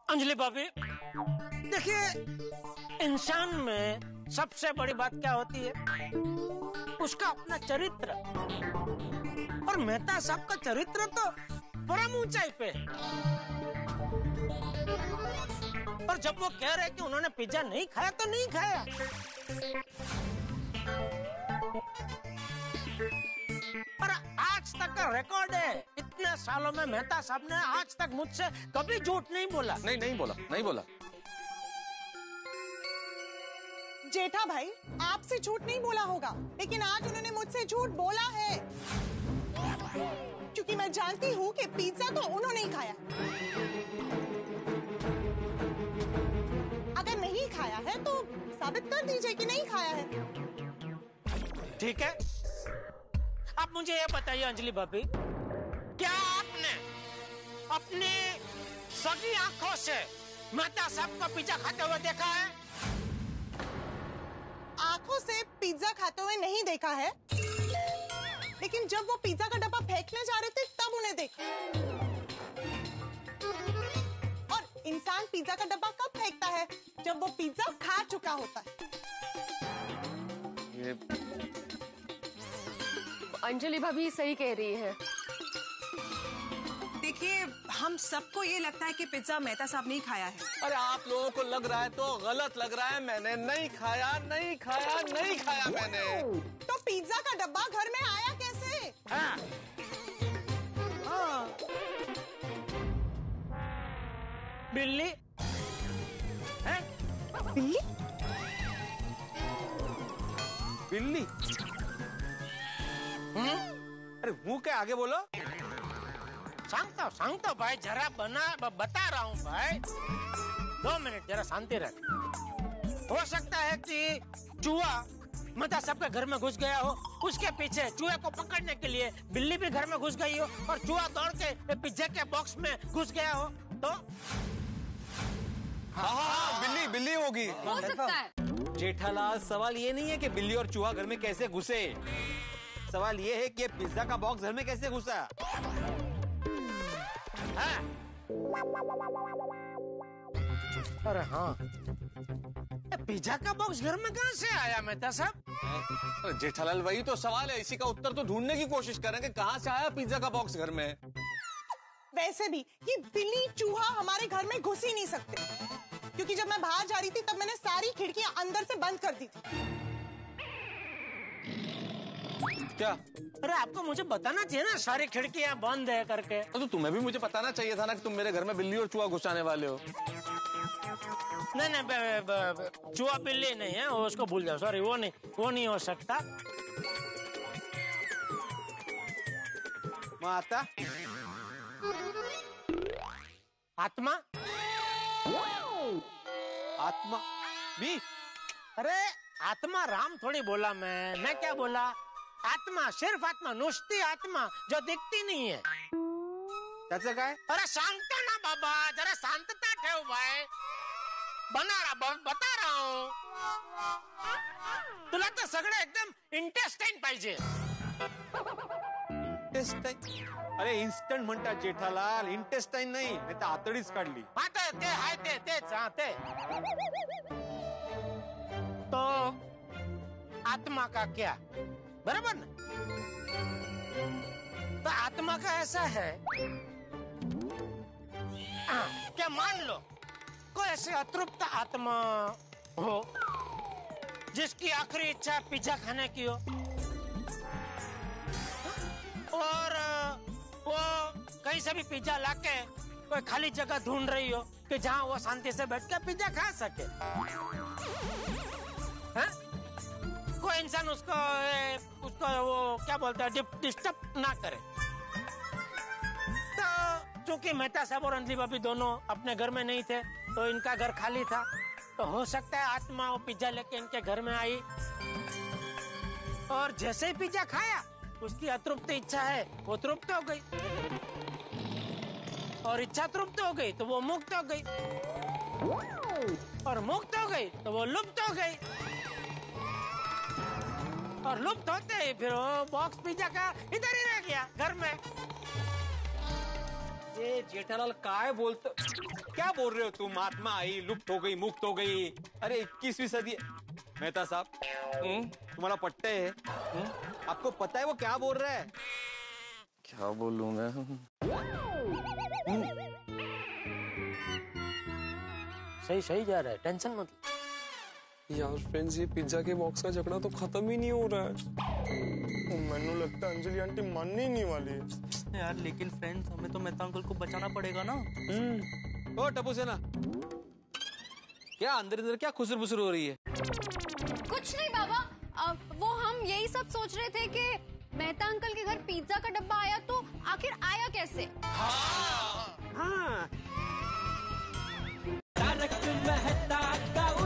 अंजलि भाभी, देखिए, इंसान में सबसे बड़ी बात क्या होती है? उसका अपना चरित्र। और मेहता साहब का चरित्र तो परम ऊंचाई पे है। और जब वो कह रहे कि उन्होंने पिज्जा नहीं खाया तो नहीं खाया। पर आज तक का रिकॉर्ड है, इतने सालों में मेहता साहब ने आज तक मुझसे कभी झूठ नहीं बोला। नहीं बोला। जेठा भाई, आपसे झूठ नहीं बोला होगा, लेकिन आज उन्होंने मुझसे झूठ बोला है, क्योंकि मैं जानती हूँ कि पिज्जा तो उन्होंने ही खाया। अगर नहीं खाया है तो साबित कर दीजिए कि नहीं खाया है। ठीक है, अब मुझे ये बताइए अंजलि भाभी, क्या आपने अपनी सगी आंखों से मेहता साहब को पिज्जा खाते हुए देखा है? आंखों से पिज्जा खाते हुए नहीं देखा है, लेकिन जब वो पिज्जा का डब्बा फेंकने जा रहे थे तब उन्हें देखा। और इंसान पिज्जा का डब्बा कब फेंकता है? जब वो पिज्जा खा चुका होता है। अंजलि भाभी सही कह रही है। देखिए, हम सबको ये लगता है कि पिज्जा मेहता साहब नहीं खाया है। अरे आप लोगों को लग रहा है तो गलत लग रहा है। मैंने नहीं खाया मैंने। तो पिज्जा का डब्बा घर में आया कैसे? हाँ। बिल्ली है? बिल्ली? अरे मुंह के आगे बोलो। सांगता भाई, जरा बता रहा हूँ भाई। 2 मिनट जरा शांति रख। हो सकता है कि चूहा मेहता साहब के घर में घुस गया हो, उसके पीछे चूहे को पकड़ने के लिए बिल्ली भी घर में घुस गई हो, और चूहा दौड़ के पिज्जा के बॉक्स में घुस गया हो तो? हाँ, बिल्ली होगी। हो सकता है। जेठालाल, सवाल ये नहीं है कि बिल्ली और चूहा घर में कैसे घुसे, सवाल ये है कि पिज्जा का बॉक्स घर में कैसे घुसा। अरे हाँ, पिज्जा का बॉक्स घर में कहाँ से आया मेहता साहब? जेठालाल, वही तो सवाल है, इसी का उत्तर तो ढूंढने की कोशिश करेंगे, कहाँ से आया पिज्जा का बॉक्स घर में। वैसे भी ये बिल्ली चूहा हमारे घर में घुस ही नहीं सकते, क्योंकि जब मैं बाहर जा रही थी तब मैंने सारी खिड़कियां अंदर से बंद कर दी थी। क्या? अरे आपको मुझे बताना चाहिए ना, सारी खिड़कियां बंद है करके। तो तुम्हें भी मुझे बताना चाहिए था ना कि तुम मेरे घर में बिल्ली और चूहा घुसाने वाले हो। नहीं, चूहा बिल्ली नहीं है, वो उसको भूल जाओ, सॉरी, वो नहीं हो सकता। माता आत्मा भी? अरे आत्मा राम थोड़ी बोला मैं क्या बोला? आत्मा, सिर्फ आत्मा, नुस्ती आत्मा जो दिखती नहीं है। त्याचं काय? अरे सांगता ना बाबा, जरा शांतता ठेव भाई, बता रहा हूँ। तुला तर सगळं एकदम इंटेस्टाइन पाहिजे। अरे इन्स्टंट म्हणतात जेठालाल, इंटेस्टाइन नाही तर आतडीच काढली। हाँ ते हाय तेच हाँ ते। तो आत्मा का क्या, बराबर ना? तो आत्मा का ऐसा है, क्या मान लो कोई ऐसी अतृप्त आत्मा हो जिसकी आखिरी इच्छा पिज्जा खाने की हो, और वो कहीं से भी पिज्जा लाके कोई खाली जगह ढूंढ रही हो कि जहां वो शांति से बैठ के पिज्जा खा सके। कोई इंसान उसको वो क्या बोलता है, डिस्टर्ब ना करे। तो चूंकि मेहता साहब और अंजलि भाभी दोनों अपने घर में नहीं थे, तो इनका घर खाली था, तो हो सकता है आत्मा वो पिज्जा लेके इनके घर में आई, और जैसे ही पिज्जा खाया उसकी अतृप्त इच्छा है वो तृप्त हो गई, और इच्छा तृप्त हो गई तो वो मुक्त हो गई, और मुक्त हो गई तो वो लुप्त हो गई, और लुप्त होते ही फिर वो बॉक्स पिज्जा का इधर ही रह गया घर में। जेठालाल काय बोलते, क्या बोल रहे हो तुम? आत्मा आई, लुप्त हो गई, मुक्त हो गई। अरे 21वीं सदी। मेहता साहब, तुम्हारा पट्टे है? आपको पता है वो क्या बोल रहा है? क्या बोलूं मैं? सही जा रहा है, टेंशन मत। यार फ्रेंड्स, ये पिज्जा के बॉक्स का झगड़ा तो खत्म ही नहीं हो रहा है। मैंने लगता है अंजलि आंटी मानने ही नहीं वाली है यार। लेकिन फ्रेंड्स, हमें तो मेहता अंकल को बचाना पड़ेगा ना। ओ टप्पू सेना, क्या अंदर क्या खुसर बुसर हो रही है? कुछ नहीं बाबा, वो हम यही सब सोच रहे थे कि मेहता अंकल के घर पिज्जा का डब्बा आया तो आखिर आया कैसे? हाँ। तारक मेहता का